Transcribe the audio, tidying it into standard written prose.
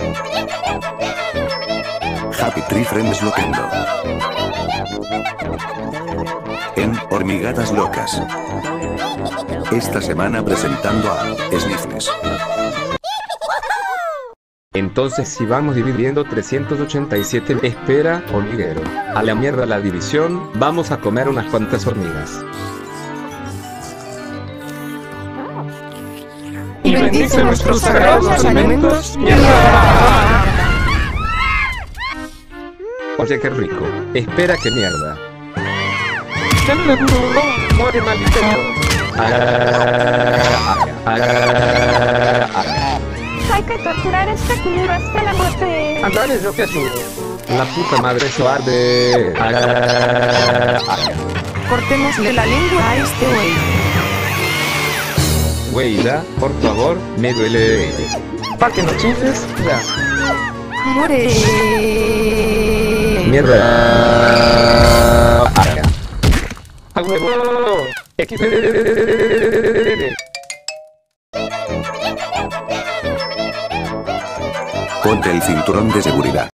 Happy Tree Friends Loquendo. En Hormigadas Locas. Esta semana presentando a Sniffles. Entonces si vamos dividiendo 387, espera, hormiguero. A la mierda la división, vamos a comer unas cuantas hormigas. Y bendice nuestros sagrados alimentos. Oye, qué rico. Espera, qué mierda. Muere maldito. Hay que torturar a esta culera hasta la muerte. Andale, yo te ayudo. La puta madre, eso arde. Cortémosle la lengua a este güey. Güeyda, por favor, me duele. Pa' que no chingues, ya. Muere. Mierda. ¡A huevo! Ponte el cinturón de seguridad.